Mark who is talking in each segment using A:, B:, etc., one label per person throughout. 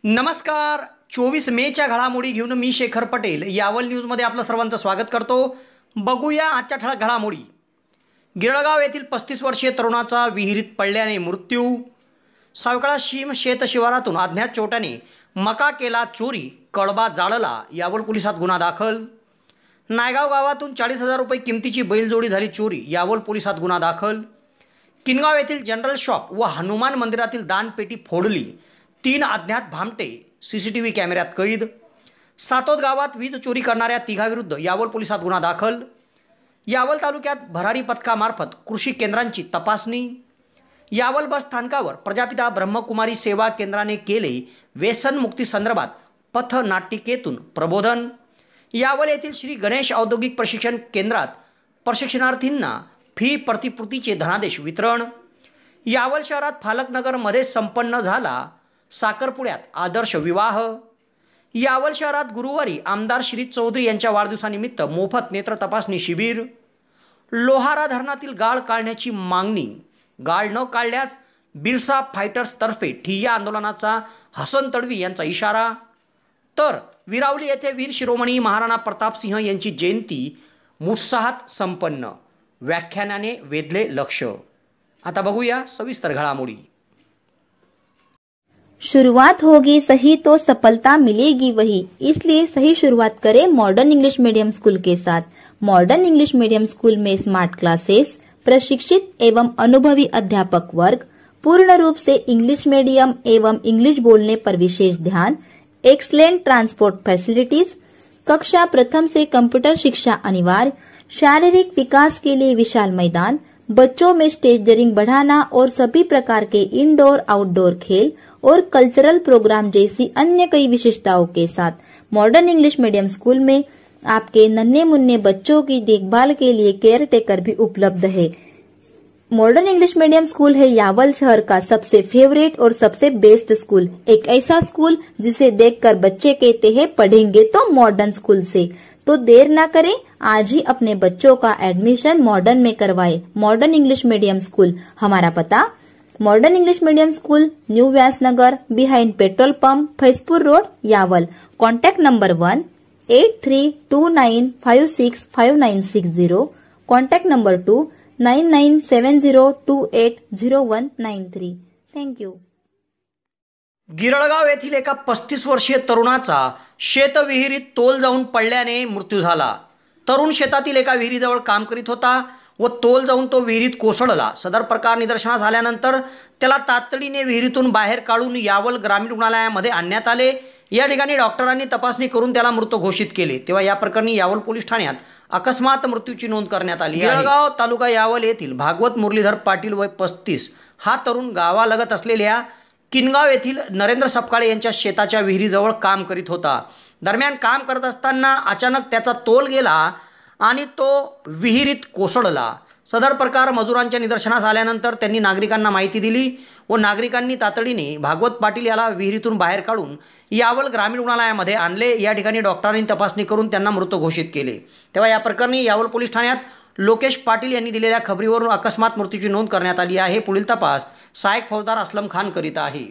A: नमस्कार. 24 मेच्या घडामोडी घेऊन मी शेखर पटेल यावल न्यूजमध्ये आपलं सर्वांचं स्वागत करतो. बघूया आजच्या ठळक घडामोडी. गिरळगाव येथील 35 वर्षीय तरुणाचा विहिरीत पडल्याने मृत्यू. सावकाळा सीम शेत शिवारातून अज्ञात चोरट्याने मका केला चोरी, कळबा जाळला. यावल पोलिसात गुन्हा दाखल. नायगाव गावातून 40,000 रुपये किमतीची बैलजोडी झाली चोरी. यावल पोलिसात गुन्हा दाखल. किनगाव येथील जनरल शॉप व हनुमान मंदिरातील दानपेटी फोडली. 3 अज्ञात भामटे CCTV कॅमेऱ्यात कैद. सातोद गावात वीज चोरी करणाऱ्या तिघाविरुद्ध यावल पोलिसात गुन्हा दाखल. यावल तालुक्यात भरारी पथकामार्फत कृषी केंद्रांची तपासणी. यावल बस स्थानकावर प्रजापिता ब्रह्मकुमारी सेवा केंद्राने केले व्यसनमुक्ती संदर्भात पथनाटिकेतून प्रबोधन. यावल येथील श्री गणेश औद्योगिक प्रशिक्षण केंद्रात प्रशिक्षणार्थींना फी प्रतिपूर्तीचे धनादेश वितरण. यावल शहरात फालकनगरमध्ये संपन्न झाला साखरपुड्यात आदर्श विवाह. यावल शहरात गुरुवारी आमदार श्री चौधरी यांच्या वाढदिवसानिमित्त मोफत नेत्र तपासणी शिबिर. लोहारा धरणातील गाळ काढण्याची मागणी. गाळ न काढल्यास बिरसा फायटर्सतर्फे ठिय्या आंदोलनाचा हसन तडवी यांचा इशारा. तर विरावली येथे वीर शिरोमणी महाराणा प्रतापसिंह यांची जयंती उत्साहात संपन्न. व्याख्यानाने वेधले लक्ष. आता बघूया सविस्तर घडामोडी.
B: शुरुआत होगी सही तो सफलता मिलेगी वही, इसलिए सही शुरुआत करें मॉडर्न इंग्लिश मीडियम स्कूल के साथ। मॉडर्न इंग्लिश मीडियम स्कूल में स्मार्ट क्लासेस, प्रशिक्षित एवं अनुभवी अध्यापक वर्ग, पूर्ण रूप से इंग्लिश मीडियम एवं इंग्लिश बोलने पर विशेष ध्यान, एक्सलेंट ट्रांसपोर्ट फैसिलिटीज, कक्षा प्रथम से कंप्यूटर शिक्षा अनिवार्य, शारीरिक विकास के लिए विशाल मैदान, बच्चों में स्टेजरिंग बढ़ाना और सभी प्रकार के इंडोर आउटडोर खेल और कल्चरल प्रोग्राम जैसी अन्य कई विशेषताओं के साथ मॉडर्न इंग्लिश मीडियम स्कूल में आपके नन्हे मुन्ने बच्चों की देखभाल के लिए केयर टेकर भी उपलब्ध है। मॉडर्न इंग्लिश मीडियम स्कूल है यावल शहर का सबसे फेवरेट और सबसे बेस्ट स्कूल। एक ऐसा स्कूल जिसे देखकर बच्चे कहते हैं पढ़ेंगे तो मॉडर्न स्कूल से। तो देर ना करें, आज ही अपने बच्चों का एडमिशन मॉडर्न में करवाएं। मॉडर्न इंग्लिश मीडियम स्कूल, हमारा पता modern English medium school, new Vyasnagar, behind petrol pump, Faizpur road, Yawal. Contact number 1-8329565960। Contact number 2-9970280193। Thank you.
A: Giralgaon येथील एका 35 वर्षीय तरुणाचा शेतविहिरीत तोल जाऊन पडल्याने मृत्यू झाला. तरुण शेतातील एका विहिरीजवळ काम करीत होता व तोल जाऊन तो विहिरीत कोसळला. सदर प्रकार निदर्शनास आल्यानंतर त्याला तातडीने विहिरीतून बाहेर काढून यावल ग्रामीण रुग्णालयामध्ये आणण्यात आले. या ठिकाणी डॉक्टरांनी तपासणी करून त्याला मृत घोषित केले. तेव्हा या प्रकरणी यावल पोलीस ठाण्यात अकस्मात मृत्यूची नोंद करण्यात आली. गिरळगाव तालुका यावल येथील भागवत मुरलीधर पाटील वय 35 हा तरुण गावालगत असलेल्या किनगाव येथील नरेंद्र सपकाळे यांच्या शेताच्या विहिरीजवळ काम करीत होता. दरम्यान काम करत असताना अचानक त्याचा तोल गेला आणि तो विहिरीत कोसळला. सदर प्रकार मजुरांच्या निदर्शनास आल्यानंतर त्यांनी नागरिकांना माहिती दिली व नागरिकांनी तातडीने भागवत पाटील याला विहिरीतून बाहेर काढून यावल ग्रामीण रुग्णालयामध्ये आणले. या ठिकाणी डॉक्टरांनी तपासणी करून त्यांना मृत घोषित केले. तेव्हा या प्रकरणी यावल पोलीस ठाण्यात लोकेश पाटील यांनी दिलेल्या खबरीवरून अकस्मात मृत्यूची नोंद करण्यात आली आहे. पुढील तपास सहाय्यक फौजदार असलम खान करीत आहे.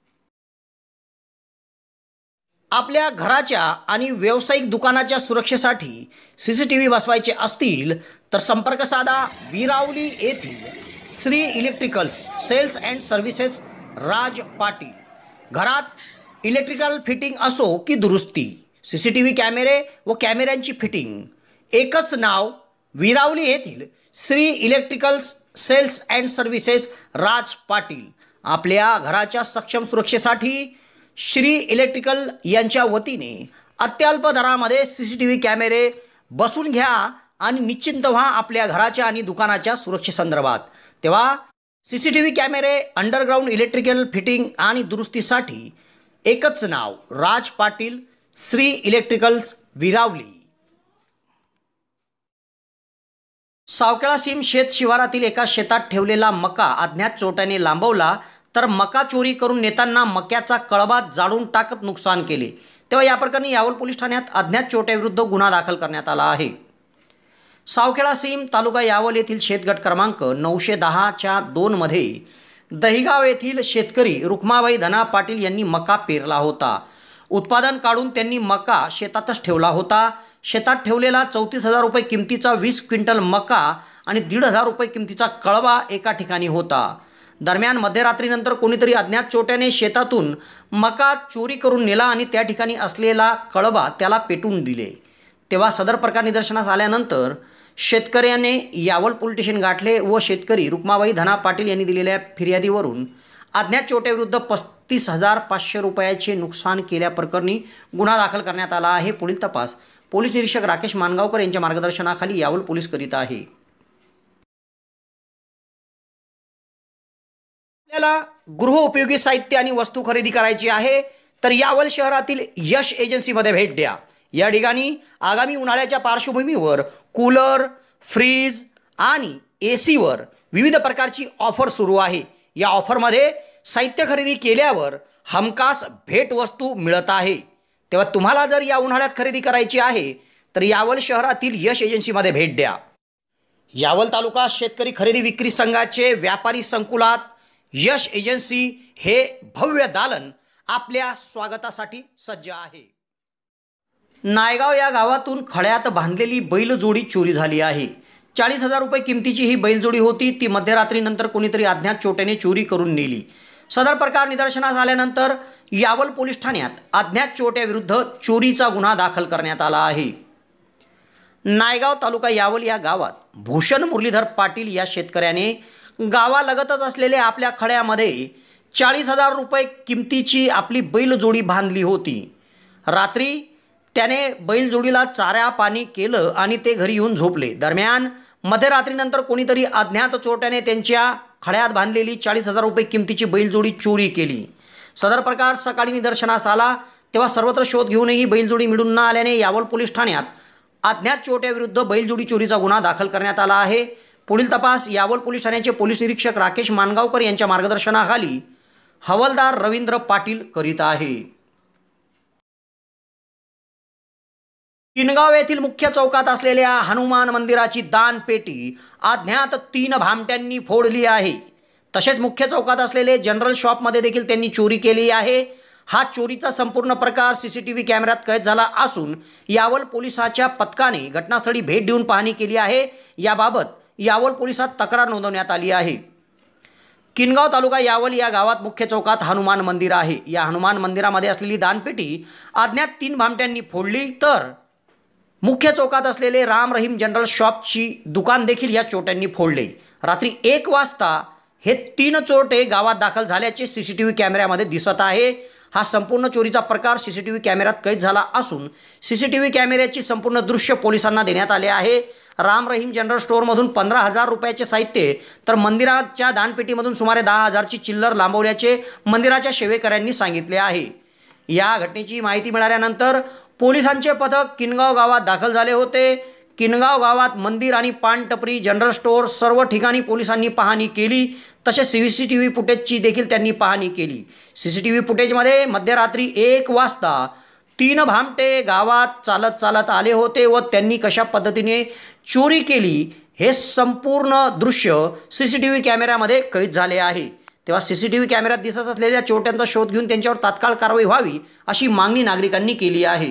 A: आपल्या घराच्या आणि व्यावसायिक दुकानाच्या सुरक्षेसाठी CCTV बसवायचे असतील तर संपर्क साधा विरावली येथील Shri electricals sales and services Raj Patil. घरात इलेक्ट्रिकल फिटिंग असो की दुरुस्ती, CCTV कॅमेरे व कॅमेऱ्यांची फिटिंग, एकच नाव विरावली येथील Shri electricals sales and services Raj Patil. आपल्या घराच्या सक्षम सुरक्षेसाठी श्री इलेक्ट्रिकल यांच्या वतीने अत्यल्प दरामध्ये CCTV कॅमेरे बसवून घ्या आणि निश्चिंत व्हा आपल्या घराच्या आणि दुकानाच्या सुरक्षेसंदर्भात. तेव्हा CCTV कॅमेरे, अंडरग्राऊंड इलेक्ट्रिकल फिटिंग आणि दुरुस्तीसाठी एकच नाव राज पाटील, श्री इलेक्ट्रिकल्स, विरावली. सावकेळा सीम शेत शिवारातील एका शेतात ठेवलेला मका अज्ञात चोरट्याने लांबवला तर मका चोरी करून नेताना मक्याचा कळबा जाळून टाकत नुकसान केले. तेव्हा या प्रकरणी यावल पोलीस ठाण्यात अज्ञात चोरट्याविरुद्ध गुन्हा दाखल करण्यात आला आहे. सावखेडा सीम तालुका यावल येथील शेतगट क्रमांक 910च्या 2 मध्ये दहिगाव येथील शेतकरी रुक्माबाई धना पाटील यांनी मका पेरला होता. उत्पादन काढून त्यांनी मका शेतातच ठेवला होता. शेतात ठेवलेला 34,000 रुपये किमतीचा 20 क्विंटल मका आणि 1,500 रुपये किमतीचा कळवा एका ठिकाणी होता. दरम्यान मध्यरात्रीनंतर कोणीतरी अज्ञात चोरट्याने शेतातून मका चोरी करून नेला आणि त्या ठिकाणी असलेला कळवा त्याला पेटून दिले. तेव्हा सदर प्रकार निदर्शनास आल्यानंतर शेतकऱ्याने यावल पोलीस स्टेशन गाठले व शेतकरी रुक्माबाई धना पाटील यांनी दिलेल्या फिर्यादीवरून अज्ञात चोरट्याविरुद्ध 35,500 रुपयाचे नुकसान केल्याप्रकरणी गुन्हा दाखल करण्यात आला आहे. पुढील तपास पोलीस निरीक्षक राकेश मानगावकर यांच्या मार्गदर्शनाखाली यावल पोलीस करीत आहे. आपल्याला गृहोपयोगी साहित्य आणि वस्तू खरेदी करायची आहे तर यावल शहरातील यश एजन्सीमध्ये भेट द्या. या ठिकाणी आगामी उन्हाळ्याच्या पार्श्वभूमीवर कूलर, फ्रीज आणि एसीवर विविध प्रकारची ऑफर सुरू आहे. या ऑफरमध्ये साहित्य खरेदी केल्यावर हमखास भेटवस्तू मिळत आहे. तेव्हा तुम्हाला जर या उन्हाळ्यात खरेदी करायची आहे तर यावल शहरातील यश एजन्सीमध्ये भेट द्या. यावल तालुका शेतकरी खरेदी विक्री संघाचे व्यापारी संकुलात यश एजन्सी हे भव्य दालन आपल्या स्वागतासाठी सज्ज आहे. नायगाव या गावातून खड्यात बांधलेली बैलजोडी चोरी झाली आहे. 40,000 रुपये किमतीची ही बैलजोडी होती. ती मध्यरात्रीनंतर कोणीतरी अज्ञात चोरट्याने चोरी करून नेली. सदर प्रकार निदर्शनास आल्यानंतर यावल पोलीस ठाण्यात अज्ञात चोरट्याविरुद्ध चोरीचा गुन्हा दाखल करण्यात आला आहे. नायगाव तालुका यावल या गावात भूषण मुरलीधर पाटील या शेतकऱ्याने गावालगतच असलेल्या आपल्या खड्यामध्ये 40,000 रुपये किमतीची आपली बैलजोडी बांधली होती. रात्री त्याने बैलजोडीला चारा पाणी केलं आणि ते घरी येऊन झोपले. दरम्यान मध्यरात्रीनंतर कोणीतरी अज्ञात चोरट्याने त्यांच्या खड्यात बांधलेली 40,000 रुपये किमतीची बैलजोडी चोरी केली. सदर प्रकार सकाळी निदर्शनास आला तेव्हा सर्वत्र शोध घेऊनही बैलजोडी मिळून न आल्याने यावल पोलीस ठाण्यात अज्ञात चोरट्याविरुद्ध बैलजोडी चोरीचा गुन्हा दाखल करण्यात आला आहे. पुढील तपास यावल पोलीस ठाण्याचे पोलीस निरीक्षक राकेश मानगावकर यांच्या मार्गदर्शनाखाली हवालदार रवींद्र पाटील करीत आहे. किनगाव येथील मुख्य चौकात असलेल्या हनुमान मंदिराची दानपेटी अज्ञात 3 भामट्यांनी फोडली आहे. तसेच मुख्य चौकात असलेले जनरल शॉपमध्ये देखील त्यांनी चोरी केली आहे. हा चोरीचा संपूर्ण प्रकार CCTV कॅमेऱ्यात कैद झाला असून यावल पोलिसाच्या पथकाने घटनास्थळी भेट देऊन पाहणी केली आहे. याबाबत यावल पोलिसात तक्रार नोंदवण्यात आली आहे. किनगाव तालुका यावल या गावात मुख्य चौकात हनुमान मंदिर आहे. या हनुमान मंदिरामध्ये असलेली दानपेटी अज्ञात 3 भामट्यांनी फोडली तर मुख्य चौकात असलेले राम रहीम जनरल शॉपची दुकान देखील या चोरट्यांनी फोडले. रात्री 1 वाजता हे 3 चोरटे गावात दाखल झाल्याचे CCTV कॅमेऱ्यामध्ये दिसत आहे. हा संपूर्ण चोरीचा प्रकार CCTV कॅमेऱ्यात कैद झाला असून CCTV कॅमेऱ्याची संपूर्ण दृश्य पोलिसांना देण्यात आले आहे. राम रहीम जनरल स्टोअरमधून 15,000 रुपयाचे साहित्य तर मंदिराच्या दानपेटीमधून सुमारे 10,000ची चिल्लर लांबवल्याचे मंदिराच्या सेवेकऱ्यांनी सांगितले आहे. या घटनेची माहिती मिळाल्यानंतर पोलिसांचे पथक किनगाव गावात दाखल झाले होते. किनगाव गावात मंदिर आणि पानटपरी, जनरल स्टोअर सर्व ठिकाणी पोलिसांनी पाहणी केली. तसेच CCTV फुटेजची देखील त्यांनी पाहणी केली. CCTV फुटेजमध्ये मध्यरात्री 1 वाजता 3 भामटे गावात चालत आले होते व त्यांनी कशा पद्धतीने चोरी केली हे संपूर्ण दृश्य CCTV कॅमेऱ्यामध्ये कैद झाले आहे. तेव्हा CCTV कॅमेऱ्यात दिसत असलेल्या चोरट्यांचा शोध घेऊन त्यांच्यावर तात्काळ कारवाई व्हावी अशी मागणी नागरिकांनी केली आहे.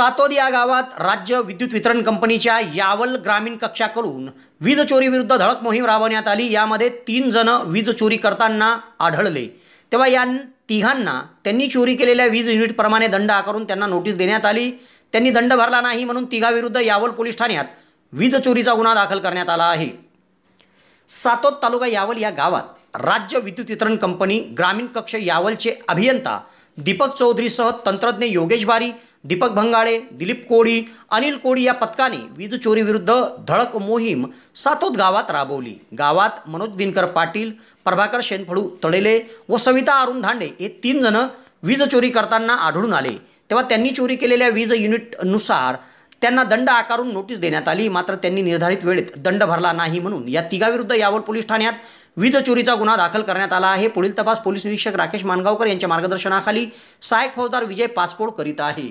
A: सातोद या गावात राज्य विद्युत वितरण कंपनीच्या यावल ग्रामीण कक्षाकडून वीज चोरी विरुद्ध धडक मोहीम राबवण्यात आली। यामध्ये 3 जण वीज चोरी करताना आढळले, तेव्हा या तिघांना त्यांनी चोरी केलेल्या वीज युनिटप्रमाणे दंड आकारून त्यांना नोटीस देण्यात आली। त्यांनी दंड भरला नाही म्हणून तिघाविरुद्ध यावल पोलीस ठाण्यात वीज चोरीचा गुन्हा दाखल करण्यात आला आहे। सातोद तालुका यावल या गावात राज्य विद्युत वितरण कंपनी ग्रामीण कक्ष यावलचे अभियंता दीपक चौधरीसह तंत्रज्ञ योगेश बारी, दीपक भंगाळे, दिलीप कोळी, अनिल कोळी या पथकाने वीज चोरी विरुद्ध धडक मोहीम सातोद गावात राबवली। गावात मनोज दिनकर पाटील, प्रभाकर शेनफळू तळेले व सविता अरुण धांडे हे 3 जण वीज चोरी करताना आढळून आले, तेव्हा त्यांनी चोरी केलेल्या वीज युनिटनुसार त्यांना दंड आकारून नोटीस देण्यात आली। मात्र त्यांनी निर्धारित वेळेत दंड भरला नाही म्हणून या तिघाविरुद्ध यावल पोलीस ठाण्यात वीज चोरीचा गुन्हा दाखल करण्यात आला आहे। पुढील तपास पोलीस निरीक्षक राकेश मानगावकर यांच्या मार्गदर्शनाखाली सहाय्यक फौजदार विजय पासपोड करीत आहे।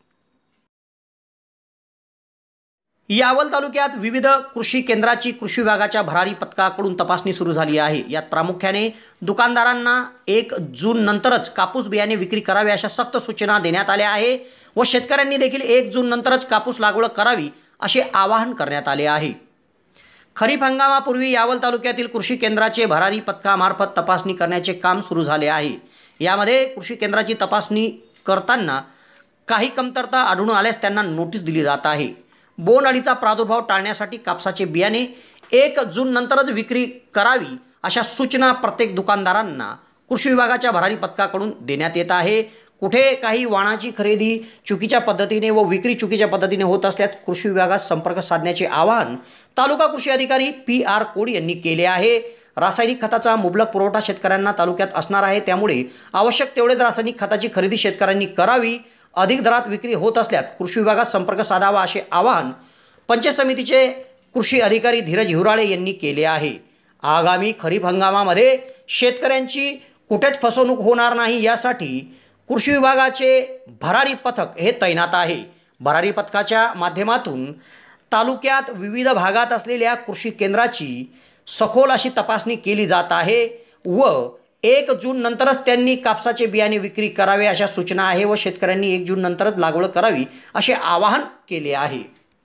A: यावल तालुक्यात विविध कृषी केंद्राची कृषी विभागाच्या भरारी पथकाकडून तपासणी सुरू झाली आहे। यात प्रामुख्याने दुकानदारांना 1 जून नंतरच कापूस बियाणे विक्री करावे अशा सक्त सूचना देण्यात आल्या आहे व शेतकऱ्यांनी देखील 1 जून नंतरच कापूस लागवड करावी असे आवाहन करण्यात आले आहे। खरीप हंगामापूर्वी यावल तालुक्यातील कृषी केंद्राचे भरारी पथकामार्फत तपासणी करण्याचे काम सुरू झाले आहे। यामध्ये कृषी केंद्राची तपासणी करताना काही कमतरता आढळून आल्यास त्यांना नोटीस दिली जात आहे। बोंडअळीचा प्रादुर्भाव टाळण्यासाठी कापसाचे बियाणे 1 जून नंतरच विक्री करावी अशा सूचना प्रत्येक दुकानदारांना कृषी विभागाच्या भरारी पथकाकडून देण्यात येत आहे। कुठे काही वाणाची खरेदी चुकीच्या पद्धतीने व विक्री चुकीच्या पद्धतीने होत असल्यास कृषी विभागात संपर्क साधण्याचे आवाहन तालुका कृषी अधिकारी PR कोडी यांनी केले आहे। रासायनिक खताचा मुबलक पुरवठा शेतकऱ्यांना तालुक्यात असणार आहे, त्यामुळे आवश्यक तेवढेच रासायनिक खताची खरेदी शेतकऱ्यांनी करावी। अधिक दरात विक्री होत असल्यास कृषी विभागात संपर्क साधावा असे आवाहन पंचायत समितीचे कृषी अधिकारी धीरज हिवराळे यांनी केले आहे। आगामी खरीप हंगामामध्ये शेतकऱ्यांची कुठेच फसवणूक होणार नाही यासाठी कृषी विभागाचे भरारी पथक हे तैनात आहे। भरारी पथकाच्या माध्यमातून तालुक्यात विविध भागात असलेल्या कृषी केंद्राची सखोल अशी तपासणी केली जात आहे व 1 जून नंतरच त्यांनी कापसाचे बियाणे विक्री करावे अशा सूचना आहे व शेतकऱ्यांनी 1 जून नंतरच लागवड करावी असे आवाहन केले आहे।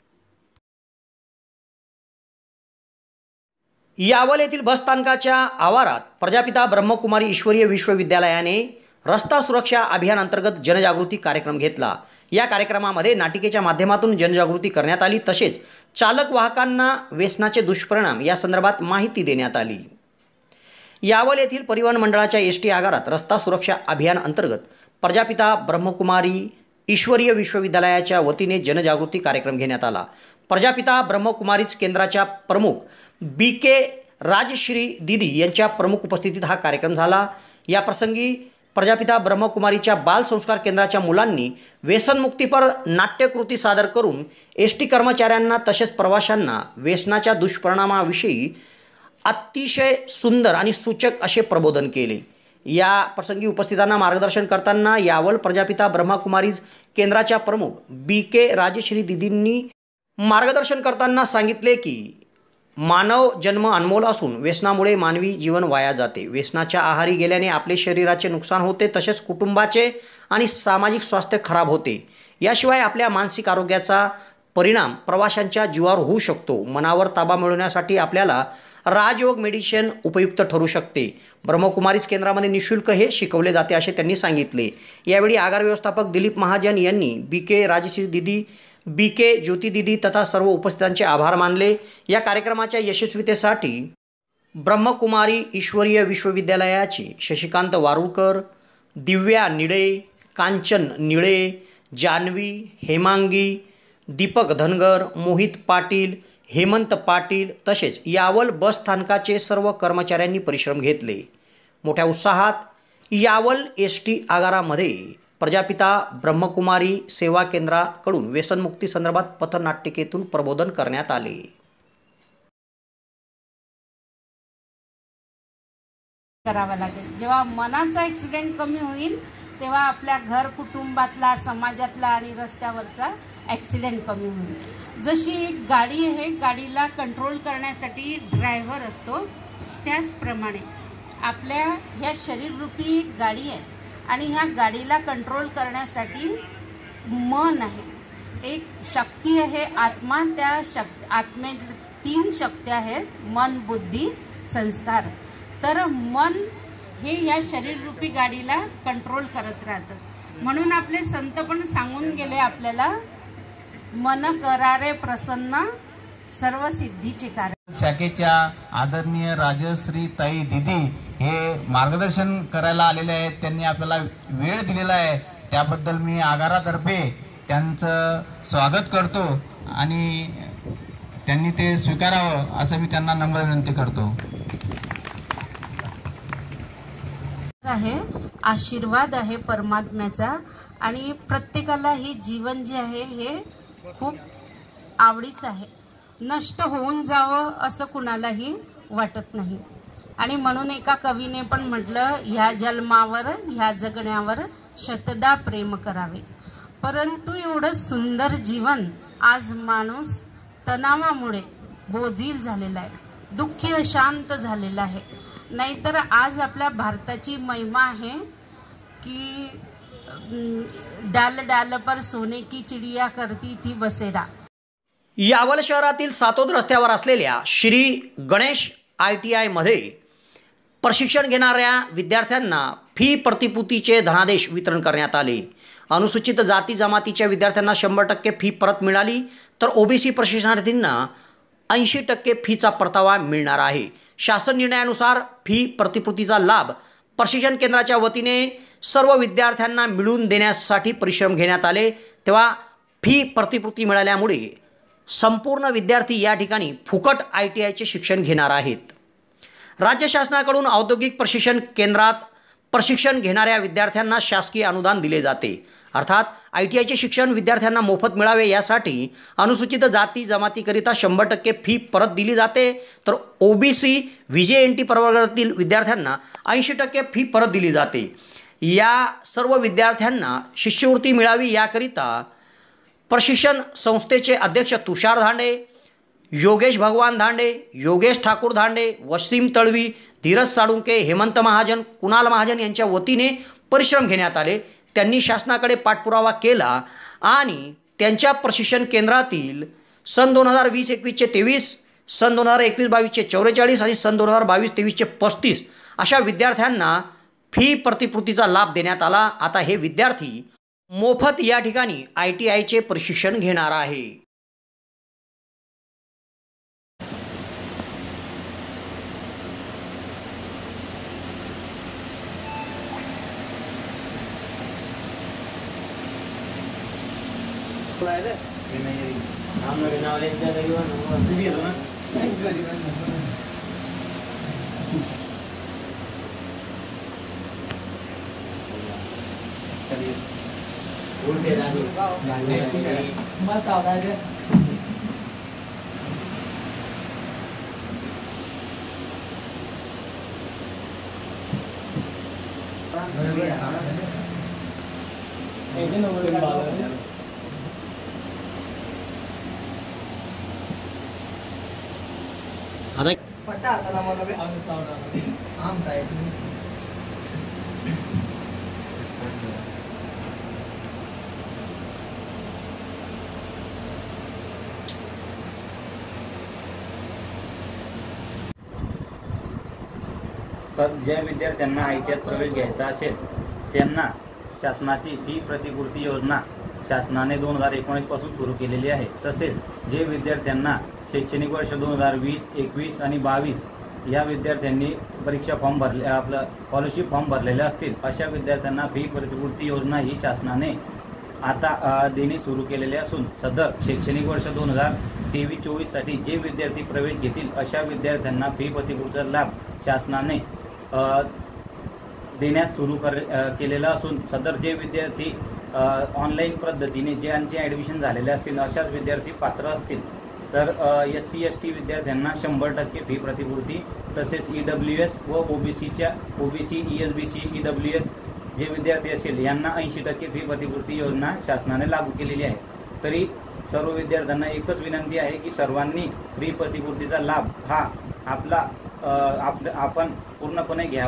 A: यावल येथील बस स्थानकाच्या आवारात प्रजापिता ब्रह्मकुमारी ईश्वरीय विश्वविद्यालयाने रस्ता सुरक्षा अभियान अंतर्गत जनजागृती कार्यक्रम घेतला। या कार्यक्रमामध्ये नाटिकेच्या माध्यमातून जनजागृती करण्यात आली, तसेच चालक वाहकांना व्यसनाचे दुष्परिणाम या संदर्भात माहिती देण्यात आली। यावल येथील परिवहन मंडळाच्या ST आगारात रस्ता सुरक्षा अभियान अंतर्गत प्रजापिता ब्रह्मकुमारी ईश्वरीय विश्वविद्यालयाच्या वतीने जनजागृती कार्यक्रम घेण्यात आला। प्रजापिता ब्रह्मकुमारीज केंद्राच्या प्रमुख BK राजश्री दीदी यांच्या प्रमुख उपस्थितीत हा कार्यक्रम झाला। या प्रसंगी प्रजापिता ब्रह्मकुमारीच्या बाल संस्कार केंद्राच्या मुलांनी व्यसनमुक्तीपर नाट्यकृती सादर करून ST कर्मचाऱ्यांना तसेच प्रवाशांना व्यसनाच्या दुष्परिणामाविषयी अतिशय सुंदर आणि सूचक असे प्रबोधन केले। या प्रसंगी उपस्थितांना मार्गदर्शन करताना यावल प्रजापिता ब्रह्मकुमारीज केंद्राच्या प्रमुख BK राजश्री दीदींनी मार्गदर्शन करताना सांगितले की मानव जन्म अनमोल असून व्यसनामुळे मानवी जीवन वाया जाते। व्यसनाच्या आहारी गेल्याने आपले शरीराचे नुकसान होते, तसेच कुटुंबाचे आणि सामाजिक स्वास्थ्य खराब होते। याशिवाय आपल्या मानसिक आरोग्याचा परिणाम प्रवाशांच्या जीवावर होऊ शकतो। मनावर ताबा मिळवण्यासाठी आपल्याला राजयोग मेडिसिन उपयुक्त ठरू शकते। ब्रह्मकुमारीज केंद्रामध्ये निशुल्क हे शिकवले जाते असे त्यांनी सांगितले। यावेळी आगार व्यवस्थापक दिलीप महाजन यांनी BK राजश्री दीदी, BK ज्योती दीदी तथा सर्व उपस्थितांचे आभार मानले। या कार्यक्रमाच्या यशस्वीतेसाठी ब्रह्मकुमारी ईश्वरीय विश्वविद्यालयाचे शशिकांत वारुळकर, दिव्या निळे, कांचन निळे, जान्हवी, हेमांगी, दीपक धनगर, मोहित पाटील, हेमंत पाटील तसेच यावल बस स्थानकाचे सर्व कर्मचाऱ्यांनी परिश्रम घेतले। मोठ्या उत्साहात यावल ST आगारामध्ये प्रजापिता ब्रह्मकुमारी सेवा केंद्राकडून व्यसनमुक्ती संदर्भात पथनाटिकेतून प्रबोधन करण्यात आले।
C: करावा लागेल। जेव्हा मनाचा ॲक्सिडेंट कमी होईल तेव्हा आपल्या घर कुटुंबातला, समाजातला आणि रस्त्यावरचा ॲक्सिडेंट कमी होईल। जशी गाडी आहे, गाडीला कंट्रोल करण्यासाठी ड्रायव्हर असतो, त्याचप्रमाणे आपल्या ह्या शरीररूपी गाडी आहे आणि ह्या गाडीला कंट्रोल करण्यासाठी मन आहे। एक शक्ती आहे आत्मा, त्या आत्मेत 3 शक्ती आहेत, मन, बुद्धी, संस्कार. तर मन हे या शरीररूपी गाडीला कंट्रोल करत राहतं. म्हणून आपले संत पण सांगून गेले आपल्याला, मन करारे प्रसन्न सर्व सिद्धीचे कारण.
D: शाखेच्या आदरणीय राजश्री ताई दिदी हे मार्गदर्शन करायला आलेले आहेत. त्यांनी आपल्याला वेळ दिलेला आहे, त्याबद्दल मी आगारातर्फे त्यांचं स्वागत करतो आणि त्यांनी ते स्वीकारावं असं मी त्यांना नम्र विनंती करतो.
C: आहे आशीर्वाद आहे परमात्म्याचा आणि प्रत्येकाला ही जीवन जे आहे हे खूप आवडीचं आहे. नष्ट होऊन जावं असं कुणालाही वाटत नाही. आणि म्हणून एका कवीने पण म्हटलं, ह्या जन्मावर ह्या जगण्यावर शतदा प्रेम करावे. परंतु एवढं सुंदर जीवन आज माणूस तणावामुळे बोझील झालेला आहे, दुःखी अशांत झालेला आहे. नाहीतर आज आपल्या भारताची महिमा आहे की डाल डाल पर सोने की चिडिया करती थी बसेरा.
A: यावल शहरातील सातोद रस्त्यावर असलेल्या श्री गणेश ITI मध्ये प्रशिक्षण घेणाऱ्या विद्यार्थ्यांना फी प्रतिपूर्तीचे धनादेश वितरण करण्यात आले. अनुसूचित जाती जमातीच्या विद्यार्थ्यांना 100% फी परत मिळाली, तर OBC प्रशिक्षणार्थींना 80% फीचा परतावा मिळणार आहे. शासन निर्णयानुसार फी प्रतिपूर्तीचा लाभ प्रशिक्षण केंद्राच्या वतीने सर्व विद्यार्थ्यांना मिळवून देण्यासाठी परिश्रम घेण्यात आले. तेव्हा फी प्रतिपूर्ती मिळाल्यामुळे संपूर्ण विद्यार्थी या ठिकाणी फुकट ITIचे शिक्षण घेणार आहेत. राज्य शासनाकडून औद्योगिक प्रशिक्षण केंद्रात प्रशिक्षण घेणाऱ्या विद्यार्थ्यांना शासकीय अनुदान दिले जाते. अर्थात ITIचे शिक्षण विद्यार्थ्यांना मोफत मिळावे यासाठी अनुसूचित जाती जमातीकरिता 100% फी परत दिली जाते, तर OBC VJNT प्रवर्गातील विद्यार्थ्यांना 80% फी परत दिली जाते. या सर्व विद्यार्थ्यांना शिष्यवृत्ती मिळावी याकरिता प्रशिक्षण संस्थेचे अध्यक्ष तुषार धांडे, योगेश भगवान धांडे, योगेश ठाकूर धांडे, वसीम तळवी, धीरज साळुंके, हेमंत महाजन, कुणाल महाजन यांच्या वतीने परिश्रम घेण्यात आले. त्यांनी शासनाकडे पाठपुरावा केला आणि त्यांच्या प्रशिक्षण केंद्रातील सन 2020-21चे 23, सन 2021-22चे 44 आणि सन 2022-23चे 35 अशा विद्यार्थ्यांना फी प्रतिपूर्तीचा लाभ देण्यात आला. आता हे विद्यार्थी मोफत या ठिकाणी ITIचे प्रशिक्षण घेणार आहे.
E: ज्या विद्यार्थ्यांना ITIत प्रवेश घ्यायचा असेल त्यांना शासनाची फी प्रतिपूर्ती योजना शासनाने 2019 पासून सुरू केलेली आहे. तसेच जे विद्यार्थ्यांना शैक्षणिक वर्ष 2020, 21 आणि 22 या विद्यार्थ्यांनी परीक्षा फॉर्म भरले, आपलं स्कॉलरशिप फॉर्म भरलेले असतील अशा विद्यार्थ्यांना फी प्रतिपूर्ती योजना ही शासनाने आता देणे सुरू केलेले असून सदर शैक्षणिक वर्ष 2023-24 साठी जे विद्यार्थी प्रवेश घेतील अशा विद्यार्थ्यांना फी प्रतिपूर्तीचा लाभ शासनाने देण्यास सुरू केलेला असून सदर जे विद्यार्थी ऑनलाईन पद्धतीने ज्यांचे ॲडमिशन झालेले असतील अशाच विद्यार्थी पात्र असतील तर SC ST विद्यार्थ्यांना 100% फी प्रतिपूर्ती, तसेच EWS व OBC ESBC EWS जे विद्यार्थी असेल यांना 80% फी प्रतिपूर्ती योजना शासनाने लागू केलेली आहे. तरी सर्व विद्यार्थ्यांना एकच विनंती आहे की सर्वांनी फी प्रतिपूर्तीचा लाभ हा आपण पूर्णपणे घ्यावा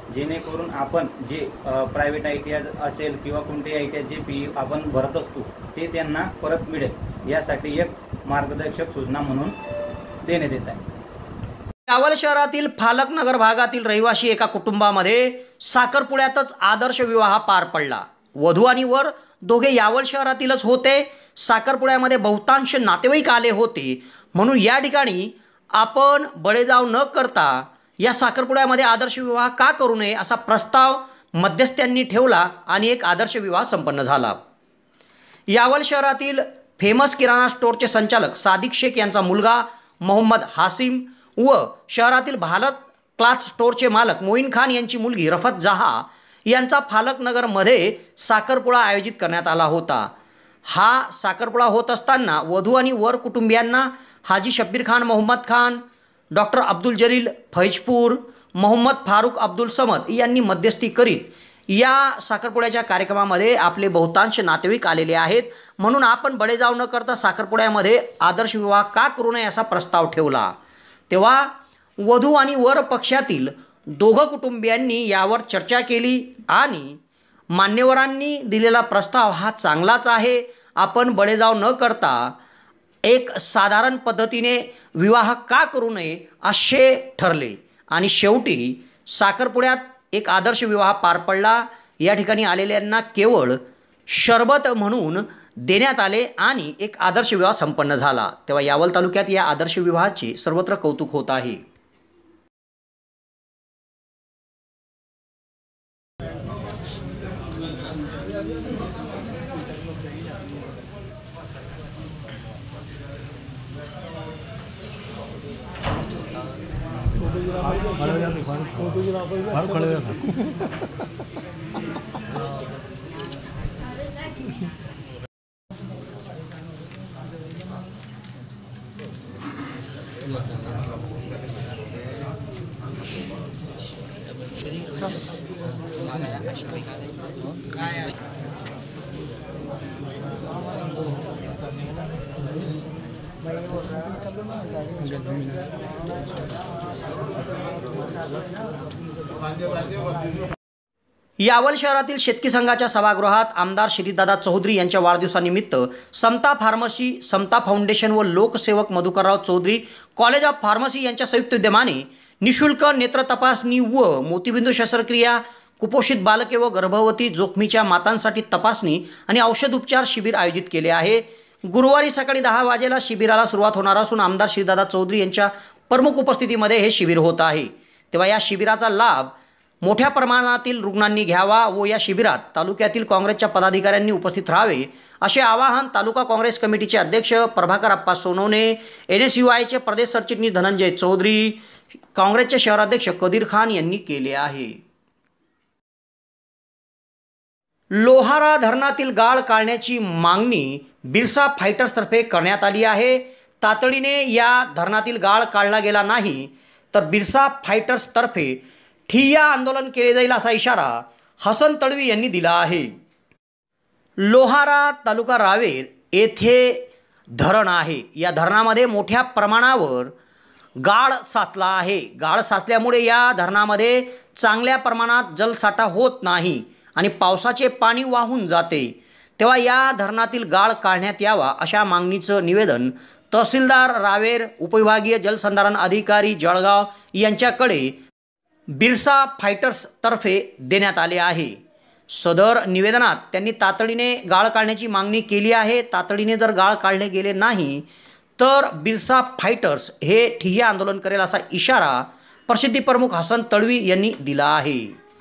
E: जेणेकरून आपण जे प्रायव्हेट ITI असेल किंवा कोणत्याही ITI जे फी आपण भरत असतो ते त्यांना परत मिळेल यासाठी एक मार्गदर्शक सूचना म्हणून देण्यात येत आहे.
A: यावल शहरातील फालकनगर भागातील रहिवासी एका कुटुंबामध्ये साखरपुड्यातच आदर्श विवाह पार पडला. वधू आणि वर दोघे यावल शहरातीलच होते. साखरपुड्यामध्ये बहुतांश नातेवाईक आले होते, म्हणून या ठिकाणी आपण बळेजाव न करता या साखरपुड्यामध्ये आदर्श विवाह का करू नये असा प्रस्ताव मध्यस्थ्यांनी ठेवला आणि एक आदर्श विवाह संपन्न झाला. यावल शहरातील फेमस किराणा स्टोअरचे संचालक सादिक शेख यांचा मुलगा मोहम्मद हासिम व शहरातील भारत क्लास स्टोअरचे मालक मोईन खान यांची मुलगी रफत जहा यांचा फालकनगरमध्ये साखरपुडा आयोजित करण्यात आला होता. हा साखरपुडा होत असताना वधू आणि वर कुटुंबियांना हाजी शब्बीर खान मोहम्मद खान, डॉक्टर अब्दुल जलील फैजपूर, मोहम्मद फारूक अब्दुल समद यांनी मध्यस्थी करीत या साखरपुड्याच्या कार्यक्रमामध्ये आपले बहुतांश नातेवाईक आलेले आहेत, म्हणून आपण बळेजाव न करता साखरपुड्यामध्ये आदर्श विवाह का करू नये असा प्रस्ताव ठेवला. तेव्हा वधू आणि वर पक्षातील दोघं कुटुंबियांनी यावर चर्चा केली आणि मान्यवरांनी दिलेला प्रस्ताव हा चांगलाच आहे. आपण बळेजाव न करता एक साधारण पद्धतीने विवाह का करू नये असे ठरले आणि शेवटी साखरपुड्यात एक आदर्श विवाह पार पडला. या ठिकाणी आलेल्यांना केवळ शरबत म्हणून देण्यात आले आणि एक आदर्श विवाह संपन्न झाला. तेव्हा यावल तालुक्यात या आदर्श विवाहाचे सर्वत्र कौतुक होत आहे. यावल शहरातील शेतकी संघाच्या सभागृहात आमदार श्रीदादा चौधरी यांच्या वाढदिवसानिमित्त समता फार्मसी, समता फाउंडेशन व Loksevak Madhukarrao Chaudhari college of pharmacy यांच्या संयुक्त विद्यमाने निशुल्क नेत्र तपासणी व मोतीबिंदू शस्त्रक्रिया, कुपोषित बालके व गर्भवती जोखमीच्या मातांसाठी तपासणी आणि औषध उपचार शिबिर आयोजित केले आहे. गुरुवारी सकाळी 10 वाजेला शिबिराला सुरुवात होणार असून आमदार श्रीदादा चौधरी यांच्या प्रमुख उपस्थितीमध्ये हे शिबिर होत आहे. तेव्हा या शिबिराचा लाभ मोठ्या प्रमाणातील रुग्णांनी घ्यावा व या शिबिरात तालुक्यातील काँग्रेसच्या पदाधिकाऱ्यांनी उपस्थित राहावे असे आवाहन तालुका काँग्रेस कमिटीचे अध्यक्ष प्रभाकर अप्पा सोनवणे, NSUIचे प्रदेश सरचिटणीस धनंजय चौधरी, काँग्रेसचे शहराध्यक्ष कदीर खान यांनी केले आहे. लोहारा धरणातील गाळ काढण्याची मागणी बिरसा फायटर्सतर्फे करण्यात आली आहे. तातडीने या धरणातील गाळ काढला गेला नाही तर बिरसा फायटर्सतर्फे ठिय्या आंदोलन केले जाईल असा इशारा हसन तळवी यांनी दिला आहे. लोहारा तालुका रावेर येथे धरण आहे. या धरणामध्ये मोठ्या प्रमाणावर गाळ साचला आहे. गाळ साचल्यामुळे या धरणामध्ये चांगल्या प्रमाणात जलसाठा होत नाही आणि पावसाचे पाणी वाहून जाते. तेव्हा या धरणातील गाळ काढण्यात यावा अशा मागणीचं निवेदन तहसीलदार रावेर, उपविभागीय जलसंधारण अधिकारी जळगाव यांच्याकडे बिरसा फायटर्सतर्फे देण्यात आले आहे. सदर निवेदनात त्यांनी तातडीने गाळ काढण्याची मागणी केली आहे. तातडीने जर गाळ काढले गेले नाही तर बिरसा फायटर्स हे ठिय्या आंदोलन करेल असा इशारा प्रसिद्धी प्रमुख हसन तळवी यांनी दिला आहे.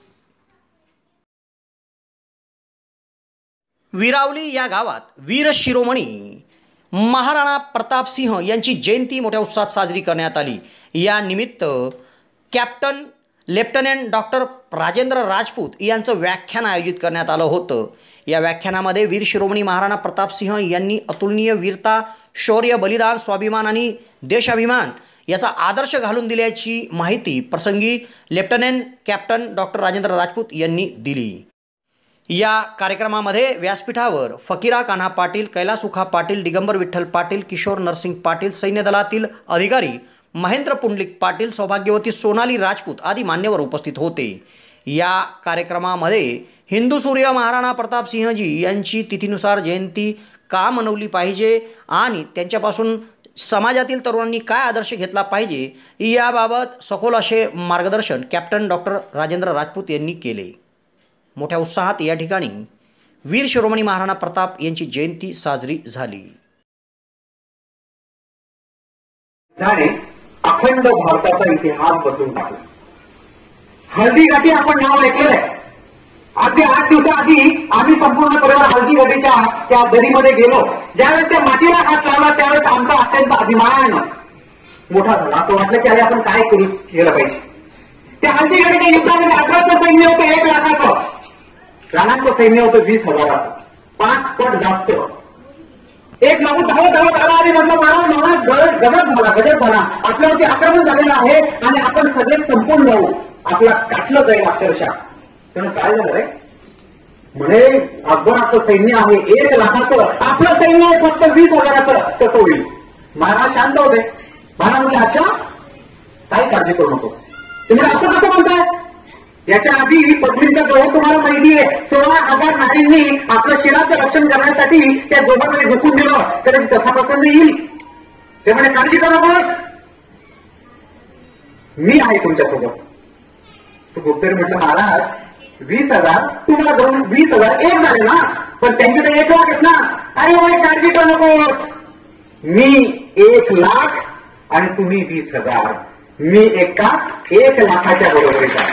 A: विरावली या गावात वीर शिरोमणी महाराणा प्रतापसिंह यांची जयंती मोठ्या उत्साहात साजरी करण्यात आली. या निमित्त captain lieutenant doctor Rajendra Rajput यांचं व्याख्यान आयोजित करण्यात आलं होतं. या व्याख्यानामध्ये वीर शिरोमणी महाराणा प्रतापसिंह यांनी अतुलनीय वीरता, शौर्य, बलिदान, स्वाभिमान आणि देशाभिमान याचा आदर्श घालून दिल्याची माहिती प्रसंगी lieutenant captain doctor Rajendra Rajput यांनी दिली. या कार्यक्रमामध्ये व्यासपीठावर फकीरा कान्हा पाटील, कैलास उखा पाटील, दिगंबर विठ्ठल पाटील, किशोर नरसिंग पाटील, सैन्य दलातील अधिकारी महेंद्र पुंडलिक पाटील, सौभाग्यवती सोनाली राजपूत आदी मान्यवर उपस्थित होते. या कार्यक्रमामध्ये हिंदू सूर्य महाराणा प्रताप सिंहजी यांची तिथीनुसार जयंती का मनवली पाहिजे आणि त्यांच्यापासून समाजातील तरुणांनी काय आदर्श घेतला पाहिजे याबाबत सखोल असे मार्गदर्शन कॅप्टन डॉक्टर राजेंद्र राजपूत यांनी केले. मोठ्या उत्साहात या ठिकाणी वीर शिरोमणी महाराणा प्रताप यांची जयंती साजरी झाली.
F: त्याने अखंड भारताचा इतिहास बदलून टाकला. हळदीघाटी आपण नाव ऐकलेलं आहे. अगदी 8 दिवसाआधी आम्ही संपूर्ण परिवार हळदीघाटीच्या त्या दरीमध्ये गेलो. ज्यावेळेस त्या मातीला हात लावला त्यावेळेस आमचा अत्यंत अभिमान मोठा झाला. असं वाटलं की अरे आपण काय करू केलं पाहिजे. त्या हळदीघाटीच्या युद्धामध्ये 18चं सैन्य होतं 1 लाखाचं. राणांचं सैन्य होतं 20,000. 5 पट जास्त. एक माणूस धावत आला आणि म्हटलं माणूस गजब झाला आपल्यावरती आक्रमण झालेलं आहे आणि आपण सगळे संपून जाऊ. आपला काटलं जाईल अक्षरशः. त्यानं काय झालं रे म्हणे अकबराचं सैन्य आहे 1 लाखाचं. आपलं सैन्य आहे फक्त 20,000. कसं होईल. महाराज शांत होते. महाराज म्हणजे अच्छा काही काळजी करू नकोस. तुम्ही असं कसं म्हणताय. याच्या आधी पद्मींचा जोहर तुम्हाला माहिती आहे 16,000 नारींनी आपलं शिराचं रक्षण करण्यासाठी त्या जोहरमध्ये झोपून दिलं. कदाचित तसा प्रसंग येईल. ते म्हणे काळजी करू नकोस मी आहे तुमच्यासोबत. तो गुप्तेर म्हटलं महाराज 20,000 तुम्हाला धरून 20,000 एक झाले ना पण त्यांचे तर 1 लाख आहेत ना. अरे होय काळजी करू नकोस. मी 1 लाख आणि तुम्ही 20,000. मी 1 लाखाच्या बरोबरीचा.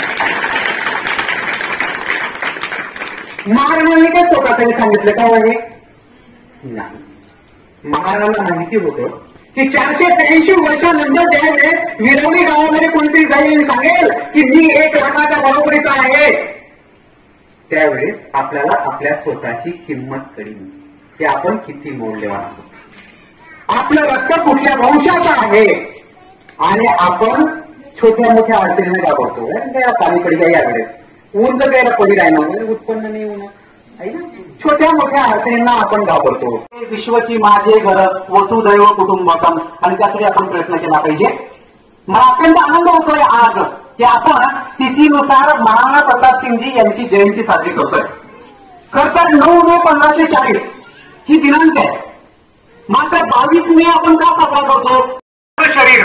F: महाराणांनी काय स्वतःसाठी सांगितलं का म्हणे नाही. महाराणांना माहिती होतं की 483 वर्षानंतर ज्यावेळेस विरवणी गावामध्ये कोणतरी जाईल आणि सांगेल की मी 1 लाखाच्या बरोबरीचा आहे त्यावेळेस आपल्याला आपल्या स्वतःची किंमत कळेल की आपण किती मौल्यवान आहोत. आपलं रक्त कुठल्या वंशाचं आहे आणि आपण छोट्या मोठ्या अडचणीने घाबरतो. त्या पाणीकडे यावेळेस ऊन तर त्याला पडी राहणार उत्पन्न नाही होणार. छोट्या मोठ्या अडचणींना आपण घाबरतो. विश्वची माझे घर वसुदैव कुटुंबकम आणि त्यासाठी आपण प्रयत्न केला पाहिजे. मला अत्यंत आनंद होतोय आज की आपण तिथीनुसार महाराणा प्रताप सिंगजी यांची जयंती साजरी करतोय. खर तर 9 मे 1540 ही दिनांक आहे. मात्र 22 मे आपण का साजरा करतो. शरीर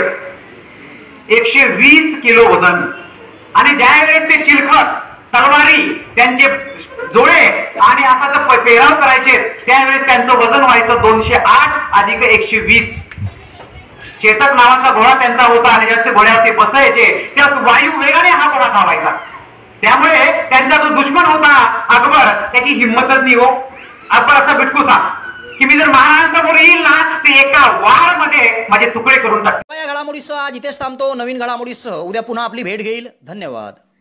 F: 120 किलो वजन आणि ज्यावेळेस ते शिलखत तलवारी त्यांचे जोडे आणि असा जर पेराव करायचे त्यावेळेस त्यांचं वजन व्हायचं 208 अधिक 120. चेतक नावाचा घोडा त्यांचा होता आणि जास्त घोड्यावरती बसायचे त्या वायू वेगाने हा घोडा धावायचा. त्यामुळे त्यांचा जो दुश्मन होता अकबर त्याची हिंमतच नाही हो. अकबर असा बिटकुसा की मी जर महाराजांसमोर येईल ना ते एका वार मध्ये माझे तुकडे करून टाकतो.
A: या घडामोडीसह आज इथेच थांबतो. नवीन घडामोडीसह उद्या पुन्हा आपली भेट घेईल. धन्यवाद.